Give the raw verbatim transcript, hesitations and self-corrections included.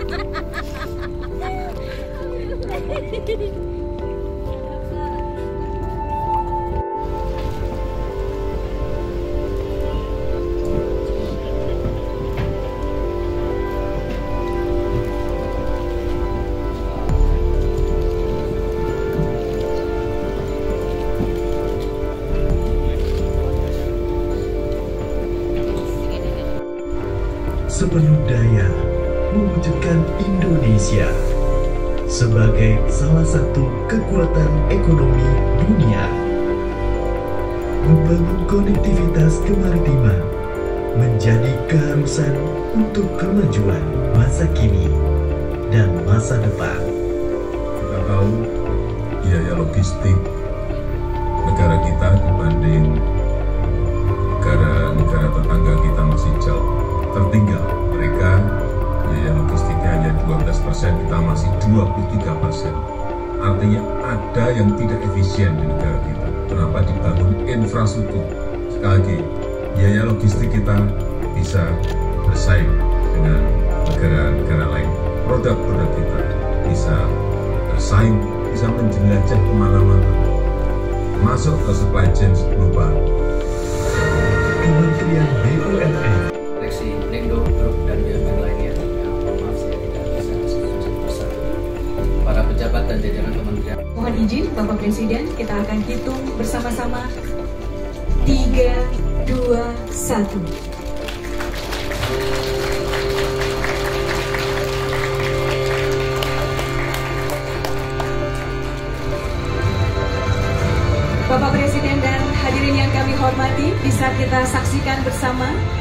Sepenuh daya mewujudkan Indonesia sebagai salah satu kekuatan ekonomi dunia. Membangun konektivitas kemaritiman menjadi keharusan untuk kemajuan masa kini dan masa depan. Kita tahu biaya logistik negara kita dibanding negara-negara tetangga kita masih jauh tertinggal. Mereka biaya logistiknya hanya dua belas persen, kita masih dua puluh tiga persen. Artinya ada yang tidak efisien di negara kita. Kenapa dibangun infrastruktur? Sekali lagi, biaya logistik kita bisa bersaing dengan negara-negara lain. Produk-produk kita bisa bersaing, bisa menjelajah kemana-mana, masuk ke supply chain global. Kementerian B U M N, Seleksi Pelindo Group dan B U M N lainnya, ya, maaf saya tidak bisa disebut satu persatu. Para pejabat dan jajaran kementerian. Mohon izin Bapak Presiden, kita akan hitung bersama-sama. Tiga, dua, satu. Bapak Presiden dan hadirin yang kami hormati, bisa kita saksikan bersama